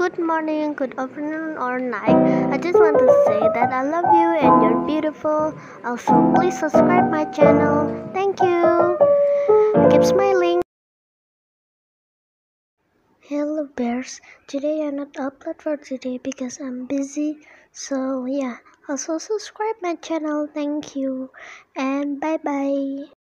good morning, good afternoon, or night. I just want to say that I love you and you're beautiful. Also, please subscribe my channel. Thank you. Keep smiling. Hello bears. Today I not upload for today because I'm busy. So yeah, also subscribe my channel. Thank you and bye bye.